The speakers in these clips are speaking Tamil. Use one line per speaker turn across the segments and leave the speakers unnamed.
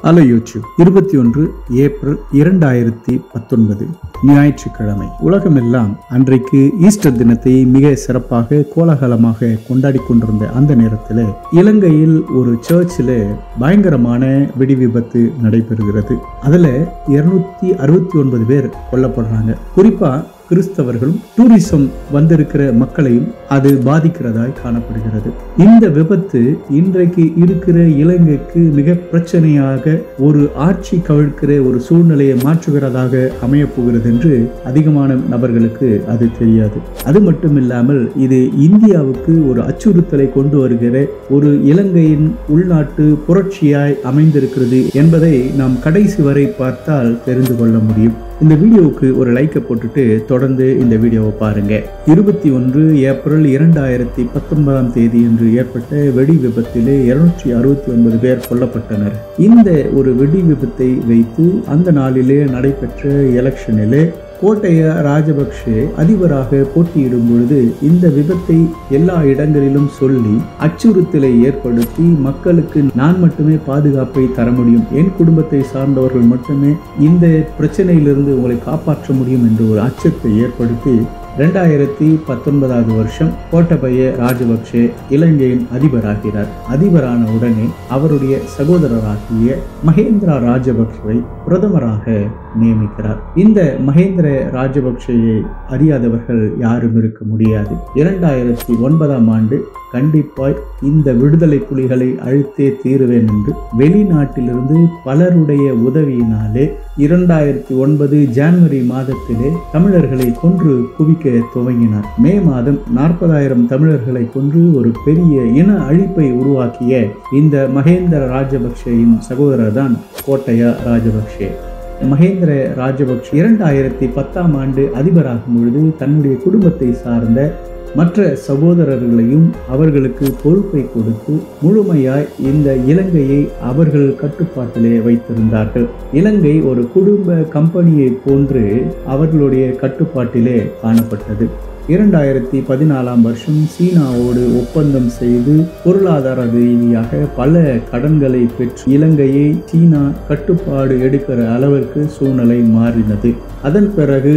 Hello YouTube. 21 ஏப்ரல் 2019 ஞாயிற்றுக்கிழமை. உலகமெல்லாம் அன்றைக்கு ஈஸ்டர் தினத்தை மிக சிறப்பாக கோலாகலமாக கொண்டாடி கொண்டிருந்த அந்த நேரத்தில் இலங்கையில் ஒரு சர்ச்சில் பயங்கரமான வெடி விபத்து நடைபெறுகிறது. அதில் 269 பேர் கொல்லப்படுறாங்க. குறிப்பா கிறிஸ்தவர்களும் டூரிசம் வந்திருக்கிற மக்களையும் அது பாதிக்கிறதாய் காணப்படுகிறது. இந்த விபத்து இன்றைக்கு இருக்கிற இலங்கைக்கு மிக பிரச்சனையாக ஒரு ஆட்சி கவிழ்க்கிற ஒரு சூழ்நிலையை மாற்றுகிறதாக அமைய போகிறது என்று அதிகமான நபர்களுக்கு அது தெரியாது. அது மட்டுமில்லாமல் இது இந்தியாவுக்கு ஒரு அச்சுறுத்தலை கொண்டு வருகிற ஒரு இலங்கையின் உள்நாட்டு புரட்சியாய் அமைந்திருக்கிறது என்பதை நாம் கடைசி வரை பார்த்தால் தெரிந்து கொள்ள முடியும். இந்த வீடியோவுக்கு ஒரு லைக்கை போட்டுட்டு தொடர்ந்து இந்த வீடியோவை பாருங்க. 21 ஏப்ரல் 2019 என்று ஏற்பட்ட வெடி விபத்திலே 269 பேர் கொல்லப்பட்டனர். இந்த ஒரு வெடி விபத்தை வைத்து அந்த நாளிலே நடைபெற்ற எலெக்ஷனிலே கோட்டைய ராஜபக்ஷே அதிபராக போட்டியிடும் பொழுது இந்த விபத்தை எல்லா இடங்களிலும் சொல்லி அச்சுறுத்தலை ஏற்படுத்தி மக்களுக்கு நான் மட்டுமே பாதுகாப்பை தர முடியும், என் குடும்பத்தை சார்ந்தவர்கள் மட்டுமே இந்த பிரச்சனையிலிருந்து உங்களை காப்பாற்ற முடியும் என்று ஒரு அச்சத்தை ஏற்படுத்தி 2019 வருஷம் கோட்டபய ராஜபக்ஷே இலங்கையின் அதிபராகிறார். அதிபரான உடனே அவருடைய சகோதரராகிய மகேந்திரா ராஜபக்ஷவை பிரதமராக நியமிக்கிறார். இந்த மகேந்திர ராஜபக்ஷையை அறியாதவர்கள் யாரும் இருக்க முடியாது. 2009 ஆண்டு கண்டிப்பாய் இந்த விடுதலை புலிகளை அழித்தே தீருவேன் என்று வெளிநாட்டிலிருந்து பலருடைய உதவியினாலே 2009 ஜனவரி மாதத்திலே தமிழர்களை கொன்று குவிக்க துவங்கினார். மே மாதம் 40,000 தமிழர்களை கொன்று ஒரு பெரிய இன அழிப்பை உருவாக்கிய இந்த மகேந்திர ராஜபக்ஷேயின் சகோதரர் தான் கோட்டைய ராஜபக்ஷே. மகேந்திர ராஜபக்ஷ 2010 ஆண்டு அதிபராகும் பொழுது தன்னுடைய குடும்பத்தை சார்ந்த மற்ற சகோதரர்களையும் அவர்களுக்கு பொறுப்பை கொடுத்து முழுமையாய் இந்த இலங்கையை அவர்கள் கட்டுப்பாட்டிலே வைத்திருந்தார்கள். இலங்கை ஒரு குடும்ப கம்பெனியை போன்று அவர்களுடைய கட்டுப்பாட்டிலே காணப்பட்டது. 2014 வருஷம் சீனாவோடு ஒப்பந்தம் செய்து பொருளாதார ரீதியாக பல கடன்களை பெற்று இலங்கையை சீனா கட்டுப்பாடு எடுக்கிற அளவிற்கு சூழ்நிலை மாறினது. அதன் பிறகு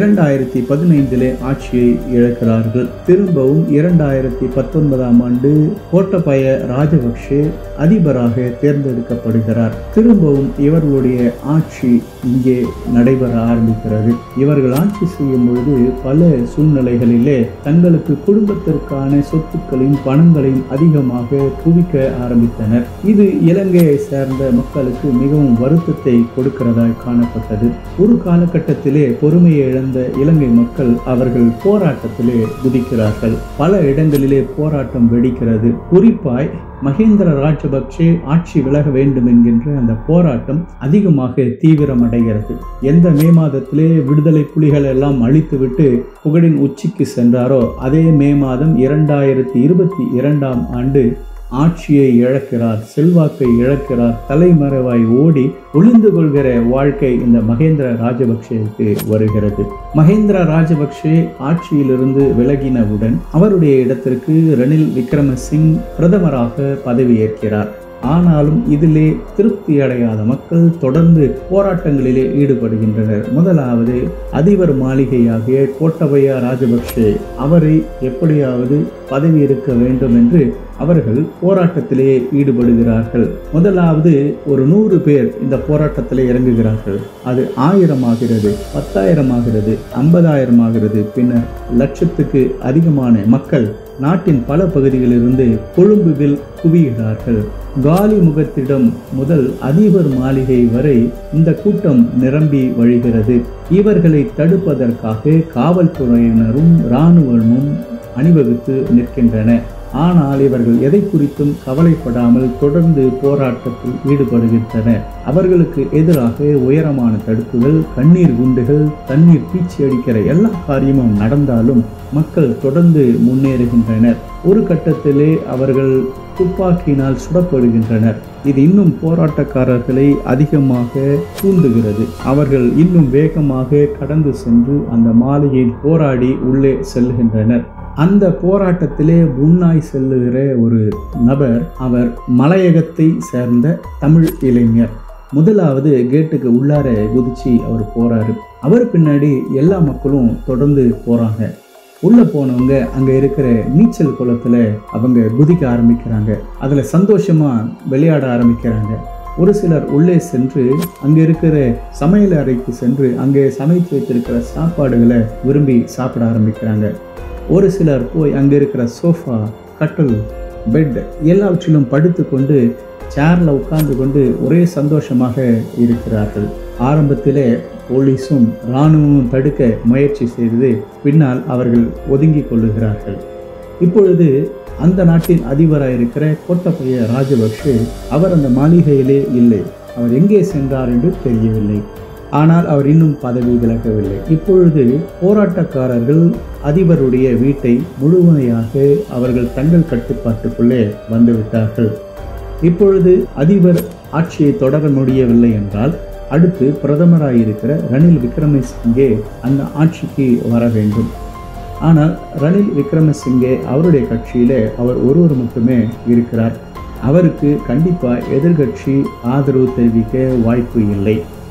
2015 ஆட்சியை இழக்கிறார்கள். திரும்பவும் 2019 ஆண்டு கோட்டபய ராஜபக்ஷே அதிபராக தேர்ந்தெடுக்கப்படுகிறார். திரும்பவும் இவர்களுடைய ஆட்சி இங்கே நடைபெற ஆரம்பிக்கிறது. இவர்கள் ஆட்சி செய்யும் பொழுது பல சூழ்நிலைகளிலே தங்களுக்கு குடும்பத்திற்கான சொத்துக்களையும் பணங்களையும் அதிகமாக குவிக்க ஆரம்பித்தனர். இது இலங்கையை சேர்ந்த மக்களுக்கு மிகவும் வருத்தத்தை கொடுக்கிறதாய் காணப்பட்டது. ஒரு காலகட்டத்திலே பொறுமையை இழந்த இலங்கை மக்கள் அவர்கள் போராட்டத்திலே குதிக்கிறார்கள். பல இடங்களிலே போராட்டம் வெடிக்கிறது. குறிப்பாய் மகேந்திர ராஜபக்ஷே ஆட்சி விலக வேண்டும் என்கின்ற அந்த போராட்டம் அதிகமாக தீவிரமடைகிறது. எந்த மே மாதத்திலே விடுதலை புலிகள் எல்லாம் அழித்துவிட்டு புகழின் உச்சிக்கு சென்றாரோ அதே மே மாதம் 2022 ஆண்டு ஆட்சியை இழக்கிறார், செல்வாக்கை இழக்கிறார், தலைமறைவாய் ஓடி ஒளிந்து கொள்கிற வாழ்க்கை இந்த மகேந்திர ராஜபக்ஷேவுக்கு வருகிறது. மகேந்திர ராஜபக்ஷே ஆட்சியிலிருந்து விலகினவுடன் அவருடைய இடத்திற்கு ரணில் விக்ரமசிங் பிரதமராக பதவியேற்கிறார். ஆனாலும் இதிலே திருப்தி அடையாத மக்கள் தொடர்ந்து போராட்டங்களிலே ஈடுபடுகின்றனர். முதலாவது அதிபர் மாளிகையாகிய கோட்டபய ராஜபக்ஷே அவரை எப்படியாவது பதவி இருக்க வேண்டும் என்று அவர்கள் போராட்டத்திலே ஈடுபடுகிறார்கள். முதலாவது ஒரு 100 பேர் இந்த போராட்டத்திலே இறங்குகிறார்கள். அது 1000 ஆகிறது, 10,000 ஆகிறது, 50,000 ஆகிறது. பின்னர் லட்சத்துக்கு அதிகமான மக்கள் நாட்டின் பல பகுதிகளிலிருந்து கொழும்புவில் குவிகிறார்கள். காலி முகத்திடம் முதல் அதிபர் மாளிகை வரை இந்த கூட்டம் நிரம்பி வழிகிறது. இவர்களை தடுப்பதற்காக காவல்துறையினரும் இராணுவமும் அணிவகுத்து நிற்கின்றன. ஆனால் இவர்கள் எதை குறித்தும் கவலைப்படாமல் தொடர்ந்து போராட்டத்தில் ஈடுபடுகின்றனர். அவர்களுக்கு எதிராக உயரமான தடுப்புகள், கண்ணீர் குண்டுகள், தண்ணீர் பீச்சி அடிக்கிற எல்லா காரியமும் நடந்தாலும் மக்கள் தொடர்ந்து முன்னேறுகின்றனர். ஒரு கட்டத்திலே அவர்கள் துப்பாக்கியினால் சுடப்படுகின்றனர். இது இன்னும் போராட்டக்காரர்களை அதிகமாக தூண்டுகிறது. அவர்கள் இன்னும் வேகமாக கடந்து சென்று அந்த மாளிகையில் போராடி உள்ளே செல்கின்றனர். அந்த போராட்டத்திலே முன்னாய் செல்லுகிற ஒரு நபர், அவர் மலையகத்தை சேர்ந்த தமிழ் இளைஞர். முதலாவது கேட்டுக்கு உள்ளார குதிச்சு அவர் போறாரு. அவர் பின்னாடி எல்லா மக்களும் தொடர்ந்து போறாங்க. உள்ள போனவங்க அங்க இருக்கிற நீச்சல் குளத்துல அவங்க குதிக்க ஆரம்பிக்கிறாங்க. அதுல சந்தோஷமா விளையாட ஆரம்பிக்கிறாங்க. ஒரு சிலர் உள்ளே சென்று அங்க இருக்கிற சமையல் அறைக்கு சென்று அங்கே சமைத்து வைத்திருக்கிற சாப்பாடுகளை விரும்பி சாப்பிட ஆரம்பிக்கிறாங்க. ஒரு சிலர் போய் அங்க இருக்கிற சோஃபா, கட்டில், பெட் எல்லாவற்றிலும் படுத்து கொண்டு சேர்ல உட்கார்ந்து கொண்டு ஒரே சந்தோஷமாக இருக்கிறார்கள். ஆரம்பத்திலே போலீஸும் இராணுவமும் தடுக்க முயற்சி செய்து பின்னால் அவர்கள் ஒதுங்கி கொள்ளுகிறார்கள். இப்பொழுது அந்த நாட்டின் அதிபராக இருக்கிற கோட்டபய ராஜபக்ஷே அவர் அந்த மாளிகையிலே இல்லை. அவர் எங்கே சென்றார் என்று தெரியவில்லை. ஆனால் அவர் இன்னும் பதவி விலகவில்லை. இப்பொழுது போராட்டக்காரர்கள் அதிபருடைய வீட்டை முழுமையாக அவர்கள் தங்கள் கட்டுப்பாட்டுக்குள்ளே வந்துவிட்டார்கள். இப்பொழுது அதிபர் ஆட்சியை தொடர முடியவில்லை என்றால் அடுத்து பிரதமராயிருக்கிற ரணில் விக்ரமசிங்கே அந்த ஆட்சிக்கு வர வேண்டும். ஆனால் ரணில் விக்ரமசிங்கே அவருடைய கட்சியிலே அவர் ஒருவர் மட்டுமே இருக்கிறார். அவருக்கு கண்டிப்பாக எதிர்கட்சி ஆதரவு தெரிவிக்க வாய்ப்பு இல்லை.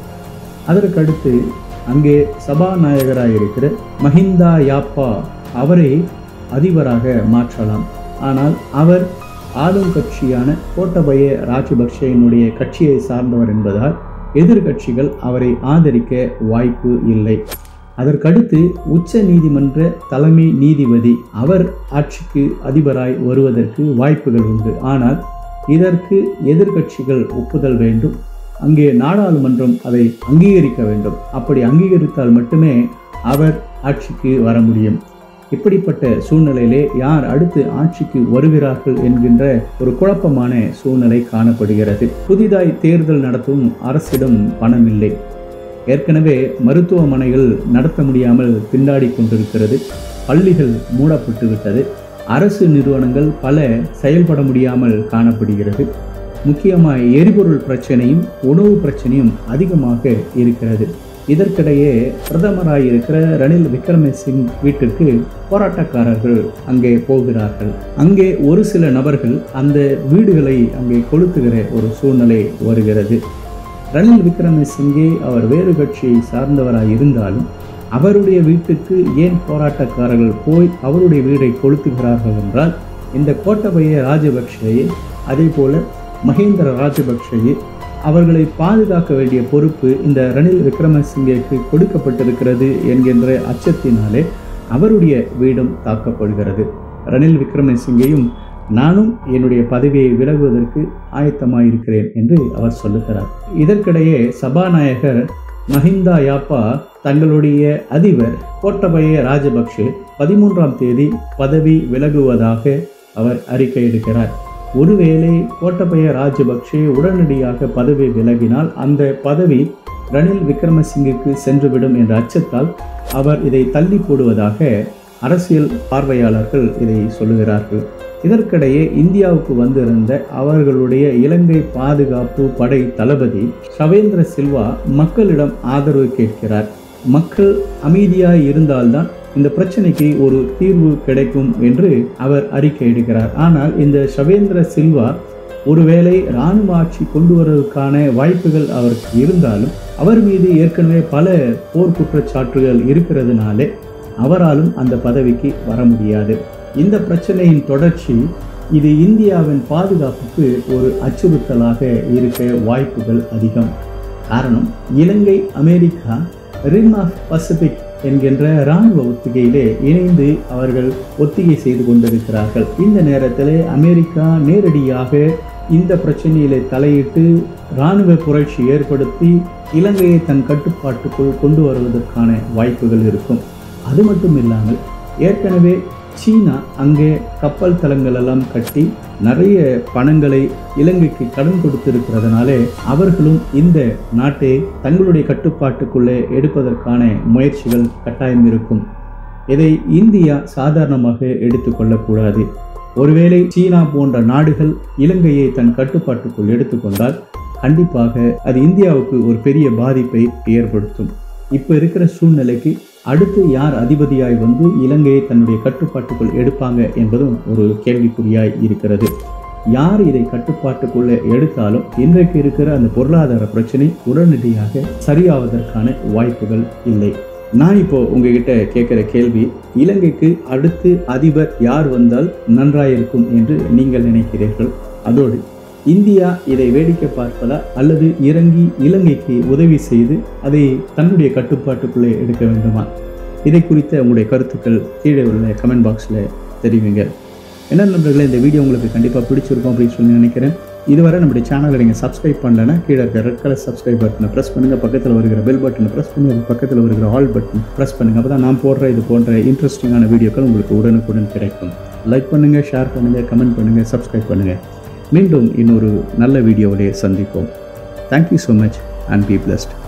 அதற்கடுத்து அங்கே சபாநாயகராக இருக்கிற மஹிந்தா யாப்பா அவரை அதிபராக மாற்றலாம். ஆனால் அவர் ஆளும் கட்சியான கோட்டபய ராஜபக்ஷேயினுடைய கட்சியை சார்ந்தவர் என்பதால் எதிர்கட்சிகள் அவரை ஆதரிக்க வாய்ப்பு இல்லை. அதற்கடுத்து உச்ச நீதிமன்ற தலைமை நீதிபதி அவர் ஆட்சிக்கு அதிபராய் வருவதற்கு வாய்ப்புகள் உண்டு. ஆனால் இதற்கு எதிர்கட்சிகள் ஒப்புதல் வேண்டும். அங்கே நாடாளுமன்றம் அதை அங்கீகரிக்க வேண்டும். அப்படி அங்கீகரித்தால் மட்டுமே அவர் ஆட்சிக்கு வர முடியும். இப்படிப்பட்ட சூழ்நிலையிலே யார் அடுத்து ஆட்சிக்கு வருகிறார்கள் என்கின்ற ஒரு குழப்பமான சூழ்நிலை காணப்படுகிறது. புதிதாய் தேர்தல் நடத்தும் அரசிடம் பணம் இல்லை. ஏற்கனவே மருத்துவமனைகள் நடத்த முடியாமல் திண்டாடி கொண்டிருக்கிறது. பள்ளிகள் மூடப்பட்டு விட்டது. அரசு நிறுவனங்கள் பல செயல்பட முடியாமல் காணப்படுகிறது. முக்கியமாக எரிபொருள் பிரச்சனையும் உணவு பிரச்சனையும் அதிகமாக இருக்கிறது. இதற்கிடையே பிரதமராயிருக்கிற ரணில் விக்ரமசிங் வீட்டிற்கு போராட்டக்காரர்கள் அங்கே போகிறார்கள். அங்கே ஒரு சில நபர்கள் அந்த வீடுகளை அங்கே கொளுத்துகிற ஒரு சூழ்நிலை வருகிறது. ரணில் விக்ரமசிங்கே அவர் வேறு கட்சியை சார்ந்தவராக இருந்தாலும் அவருடைய வீட்டுக்கு ஏன் போராட்டக்காரர்கள் போய் அவருடைய வீடை கொளுத்துகிறார்கள் என்றால் இந்த கோட்டபய ராஜபக்ஷே அதே போல மஹிந்த ராஜபக்ஷே அவர்களை பாதுகாக்க வேண்டிய பொறுப்பு இந்த ரணில் விக்ரமசிங்கேக்கு கொடுக்கப்பட்டிருக்கிறது என்கின்ற அச்சத்தினாலே அவருடைய வீடும் தாக்கப்படுகிறது. ரணில் விக்ரமசிங்கேயும் நானும் என்னுடைய பதவியை விலகுவதற்கு ஆயத்தமாயிருக்கிறேன் என்று அவர் சொல்லுகிறார். இதற்கிடையே சபாநாயகர் மஹிந்தா யாப்பா தங்களுடைய அதிபர் கோட்டபய ராஜபக்ஷே 13ஆம் தேதி பதவி விலகுவதாக அவர் அறிக்கை எடுக்கிறார். ஒருவேளை கோட்டபய ராஜபக்ஷே உடனடியாக பதவி விலகினால் அந்த பதவி ரணில் விக்ரமசிங்குக்கு சென்றுவிடும் என்ற அச்சத்தால் அவர் இதை தள்ளி போடுவதாக அரசியல் பார்வையாளர்கள் இதை சொல்லுகிறார்கள். இதற்கிடையே இந்தியாவுக்கு வந்திருந்த அவர்களுடைய இலங்கை பாதுகாப்பு படை தளபதி ஷவேந்திர சில்வா மக்களிடம் ஆதரவு கேட்கிறார். மக்கள் அமைதியாய் இருந்தால்தான் இந்த பிரச்சனைக்கு ஒரு தீர்வு கிடைக்கும் என்று அவர் அறிக்கை எடுக்கிறார். ஆனால் இந்த ஷவேந்திர சில்வா ஒருவேளை இராணுவ ஆட்சி கொண்டு வருவதற்கான வாய்ப்புகள் அவருக்கு இருந்தாலும் அவர் மீது ஏற்கனவே பல போர் குற்றச்சாட்டுகள் இருக்கிறதுனாலே அவராலும் அந்த பதவிக்கு வர முடியாது. இந்த பிரச்சனையின் தொடர்ச்சி இது இந்தியாவின் பாதுகாப்புக்கு ஒரு அச்சுறுத்தலாக இருக்க வாய்ப்புகள் அதிகம். காரணம், Ilangai America rim of Pacific என்கின்ற இராணுவ ஒத்திகையிலே இணைந்து அவர்கள் ஒத்திகை செய்து கொண்டிருக்கிறார்கள். இந்த நேரத்தில் அமெரிக்கா நேரடியாக இந்த பிரச்சனையிலே தலையிட்டு இராணுவ புரட்சி ஏற்படுத்தி இலங்கையை தன் கட்டுப்பாட்டுக்குள் கொண்டு வருவதற்கான வாய்ப்புகள் இருக்கும். அது மட்டும் இல்லாமல் ஏற்கனவே சீனா அங்கே கப்பல் தளங்கள் எல்லாம் கட்டி நிறைய பணங்களை இலங்கைக்கு கடன் கொடுத்திருக்கிறதுனாலே அவர்களும் இந்த நாட்டை தங்களுடைய கட்டுப்பாட்டுக்குள்ளே எடுப்பதற்கான முயற்சிகள் கட்டாயம் இருக்கும். இதை இந்தியா சாதாரணமாக எடுத்துக்கொள்ளக்கூடாது. ஒருவேளை சீனா போன்ற நாடுகள் இலங்கையை தன் கட்டுப்பாட்டுக்குள் எடுத்துக்கொண்டால் கண்டிப்பாக அது இந்தியாவுக்கு ஒரு பெரிய பாதிப்பை ஏற்படுத்தும். இப்போ இருக்கிற சூழ்நிலைக்கு அடுத்து யார் அதிபதியாய் வந்து இலங்கையை தன்னுடைய கட்டுப்பாட்டுக்குள் எடுப்பாங்க என்பதும் ஒரு கேள்விக்குறியாய் இருக்கிறது. யார் இதை கட்டுப்பாட்டுக்குள்ளே எடுத்தாலும் இன்றைக்கு இருக்கிற அந்த பொருளாதார பிரச்சனை உடனடியாக சரியாவதற்கான வாய்ப்புகள் இல்லை. நான் இப்போ உங்ககிட்ட கேட்குற கேள்வி, இலங்கைக்கு அடுத்து அதிபர் யார் வந்தால் நன்றாயிருக்கும் என்று நீங்கள் நினைக்கிறீர்கள்? அதோடு இந்தியா இதை வேடிக்கை பார்ப்பதா அல்லது இறங்கி இலங்கைக்கு உதவி செய்து அதை தன்னுடைய கட்டுப்பாட்டுக்குள்ளே எடுக்க வேண்டுமா? இதை குறித்த உங்களுடைய கருத்துக்கள் கீழே உள்ள கமெண்ட் பாக்ஸில் தெரிவிங்க. என்ன நண்பர்களே, இந்த வீடியோ உங்களுக்கு கண்டிப்பாக பிடிச்சிருக்கும் அப்படின்னு சொல்லி நினைக்கிறேன். இதுவரை நம்முடைய சேனலை நீங்கள் சப்ஸ்கிரைப் பண்ணலைன்னா கீழே இருக்க ரெட் கலர் சப்ஸ்கிரைப் பட்டனை ப்ரெஸ் பண்ணுங்கள், பக்கத்தில் வருகிற பெல் பட்டனை ப்ரெஸ் பண்ணி அது பக்கத்தில் வருகிற ஆல் பட்டன் ப்ரெஸ் பண்ணுங்கள். அப்போ தான் நான் போடுற இது போன்ற இன்ட்ரெஸ்டிங்கான வீடியோக்கள் உங்களுக்கு உடனுக்குடன் கிடைக்கும். லைக் பண்ணுங்கள், ஷேர் பண்ணுங்கள், கமெண்ட் பண்ணுங்கள், சப்ஸ்கிரைப் பண்ணுங்கள். மீண்டும் இன்னொரு நல்ல வீடியோவிலே சந்திப்போம். Thank you so much and be blessed.